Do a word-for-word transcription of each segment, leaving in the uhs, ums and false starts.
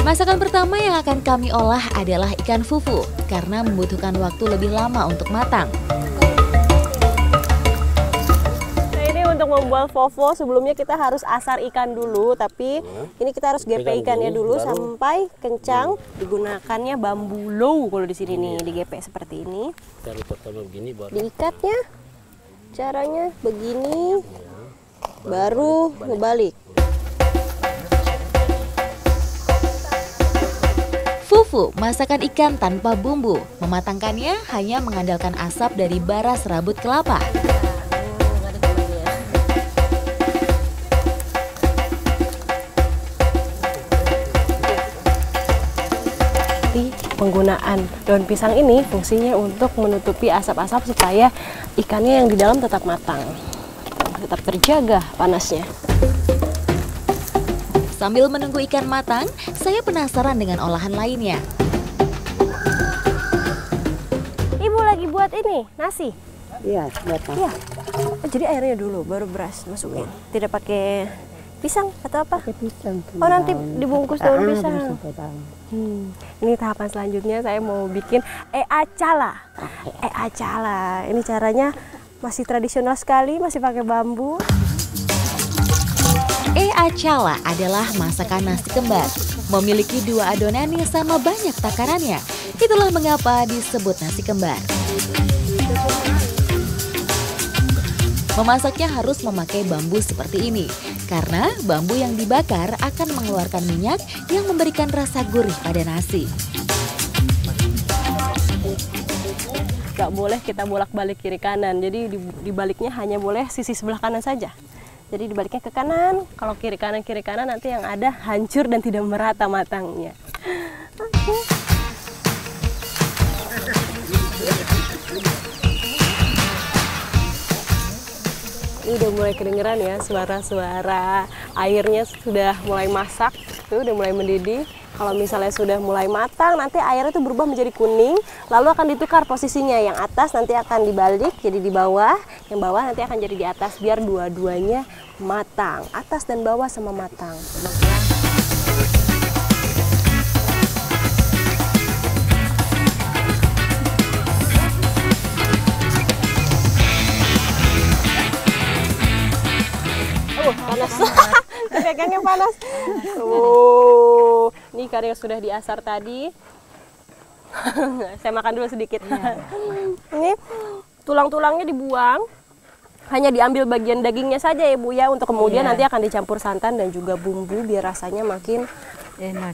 Masakan pertama yang akan kami olah adalah ikan fufu karena membutuhkan waktu lebih lama untuk matang. Nah, ini untuk membuat fufu sebelumnya kita harus asar ikan dulu, tapi ini kita harus gepe ikannya dulu sampai kencang. Digunakannya bambu low kalau di sini nih, digepe seperti ini. Diikatnya caranya begini, baru ngebalik. Fufu, masakan ikan tanpa bumbu. Mematangkannya hanya mengandalkan asap dari bara serabut kelapa. Penggunaan daun pisang ini fungsinya untuk menutupi asap-asap supaya ikannya yang di dalam tetap matang, tetap terjaga panasnya. Sambil menunggu ikan matang, saya penasaran dengan olahan lainnya. Ibu lagi buat ini, nasi? Iya, matang. Iya. Oh, jadi airnya dulu, baru beras masukin. Tidak pakai pisang atau apa? Pakai pisang. Oh, nanti dibungkus daun Ah, pisang. dibungkus daun. Hmm. Ini tahapan selanjutnya saya mau bikin e acala. E acala. Ini caranya masih tradisional sekali, masih pakai bambu. E acala adalah masakan nasi kembar. Memiliki dua adonan yang sama banyak takarannya. Itulah mengapa disebut nasi kembar. Memasaknya harus memakai bambu seperti ini, karena bambu yang dibakar akan mengeluarkan minyak yang memberikan rasa gurih pada nasi. Gak boleh kita bolak-balik kiri kanan, jadi dibaliknya hanya boleh sisi sebelah kanan saja. Jadi dibaliknya ke kanan, kalau kiri kanan kiri kanan nanti yang ada hancur dan tidak merata matangnya. Ini udah mulai kedengeran ya suara-suara airnya sudah mulai masak, tuh udah mulai mendidih. Kalau misalnya sudah mulai matang, nanti airnya itu berubah menjadi kuning, lalu akan ditukar posisinya. Yang atas nanti akan dibalik jadi di bawah, yang bawah nanti akan jadi di atas, biar dua-duanya matang, atas dan bawah sama matang. Oh, panas. Pegangnya panas. Oh, ini ikan yang sudah diasar tadi. Saya makan dulu sedikit. Ini tulang-tulangnya dibuang. Hanya diambil bagian dagingnya saja ya Bu ya, untuk kemudian Iya. nanti akan dicampur santan dan juga bumbu biar rasanya makin Enak.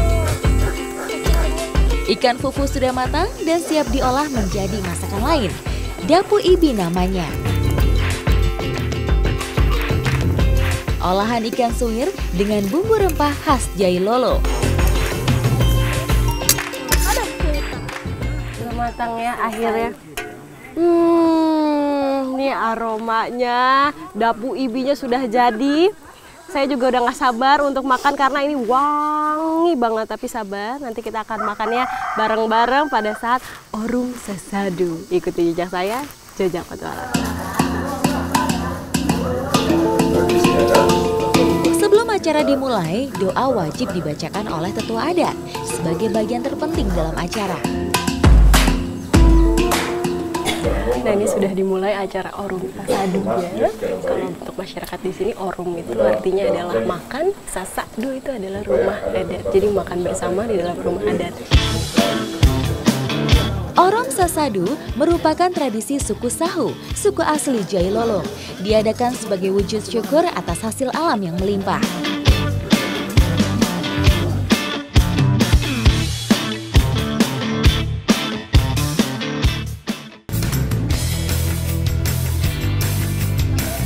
Ikan fufu sudah matang dan siap diolah menjadi masakan lain. Dapu ibi namanya. Olahan ikan suwir dengan bumbu rempah khas Jailolo. sudah matang ya akhirnya. Hmm, ini aromanya, dapu ibinya sudah jadi. Saya juga udah gak sabar untuk makan karena ini wangi banget. Tapi sabar, nanti kita akan makannya bareng-bareng pada saat Orung Sasado. Ikuti jejak saya, Jejak Petualang. Sebelum acara dimulai, doa wajib dibacakan oleh tetua adat sebagai bagian terpenting dalam acara. Nah, ini sudah dimulai acara Orung Sasado ya. Kalau untuk masyarakat di sini Orung itu artinya adalah makan, Sasado itu adalah rumah adat. Jadi makan bersama di dalam rumah adat. Orung Sasado merupakan tradisi suku Sahu, suku asli Jailolo. Diadakan sebagai wujud syukur atas hasil alam yang melimpah.